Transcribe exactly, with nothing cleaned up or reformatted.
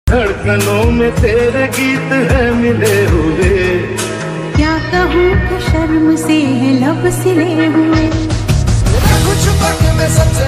धड़कनों में तेरे गीत है मिले हुए, क्या कहूँ कि शर्म से है लब सिले हुए। कुछ वक्त में सबसे